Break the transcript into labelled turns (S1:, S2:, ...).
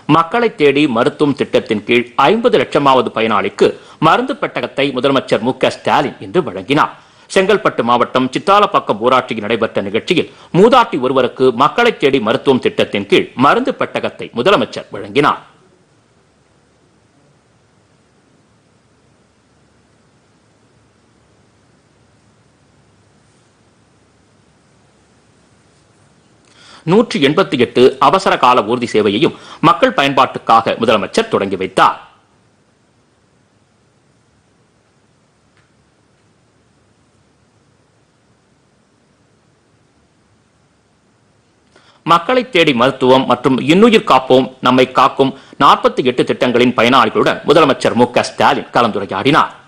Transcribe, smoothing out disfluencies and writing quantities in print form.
S1: மக்களை தேடி மருத்துவம் திட்டத்தின் கீழ் 50 லட்சமாவது பயனாளிக்கு மருந்து பெட்டகத்தை முதலமைச்சர் மு க ஸ்டாலின் இன்று வழங்கினார். செங்கல்பட்டு மாவட்டம் சித்தாலப்பாக்கம் ஊராட்சியில் நடைபெற்ற நிகழ்ச்சியில் மூதாட்டி ஒருவருக்கு மக்களை தேடி மருத்துவம் திட்டத்தின் கீழ் மருந்து பெட்டகத்தை முதலமைச்சர் வழங்கினார். (188) அவசர கால ஊர்தி சேவையையும் மக்கள் பயன்பாட்டுக்காக முதலமைச்சர் தொடங்கி வைத்தார். மக்களை தேடி மருத்துவம் மற்றும் இன்னுயிர் காப்போம் நம்மை காக்கும் 48 திட்டங்களின் பயனாளிகளுடன் முதலமைச்சர் மு க ஸ்டாலின் கலந்துரையாடினார்.